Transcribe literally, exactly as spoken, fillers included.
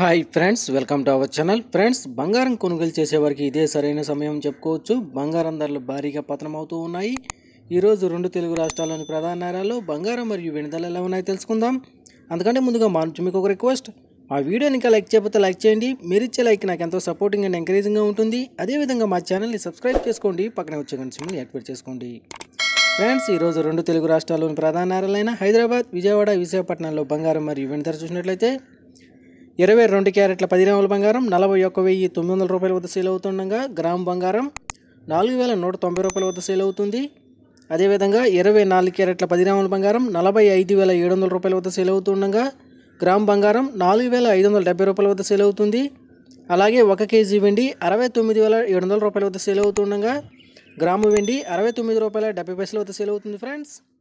Hi friends, welcome to our channel. Friends, బంగారం కొనుగోలు చేసేవారికి ఇదే సరైన సమయం చెప్పుకోవచ్చు. బంగారం ధరలు భారీగా పతనమవుతూ ఉన్నాయి. ఈరోజు రెండు తెలుగు రాష్ట్రాల్లోని ప్రధాన నగరాల్లో బంగారం మరియు వెండి ధరలు ఎలా ఉన్నాయో తెలుసుకుందాం. అందుకంటే ముందుగా మా నుంచి మీకు ఒక రిక్వెస్ట్, మా వీడియోని ఇంకా లైక్ చేయకపోతే లైక్ చేయండి. మీరు ఇచ్చే లైక్ నాకు ఎంతో సపోర్టింగ్ అండ్ ఎంకరేజింగ్గా ఉంటుంది. అదేవిధంగా మా ఛానల్ని సబ్స్క్రైబ్ చేసుకోండి, పక్కనే వచ్చే గంట సింబల్ని యాక్టివేట్ చేసుకోండి. ఫ్రెండ్స్, ఈరోజు రెండు తెలుగు రాష్ట్రాల్లోని ప్రధాన నగరాలైన హైదరాబాద్, విజయవాడ, విశాఖపట్నంలో బంగారం మరియు వెండి ధర చూసినట్లయితే ఇరవై రెండు క్యారెట్ల పది గ్రాముల బంగారం నలభై ఒక్క వెయ్యి తొమ్మిది వందల రూపాయల వద్ద సేల్ అవుతుండగా గ్రామ్ బంగారం నాలుగు వేల నూట తొంభై రూపాయల వద్ద సేల్ అవుతుంది. అదేవిధంగా ఇరవై నాలుగు క్యారెట్ల పది గ్రాముల బంగారం నలభై ఐదు వేల ఏడు వందల రూపాయల వద్ద సేల్ అవుతుండగా గ్రామ్ బంగారం నాలుగు వేల ఐదు వందల డెబ్బై రూపాయల వద్ద సేల్ అవుతుంది. అలాగే ఒక కేజీ వెండి అరవై తొమ్మిది వేల ఏడు వందల రూపాయల వద్ద సేల్ అవుతుండగా గ్రాము వెండి అరవై తొమ్మిది రూపాయల డెబ్బై పైసల వద్ద సేల్ అవుతుంది. ఫ్రెండ్స్.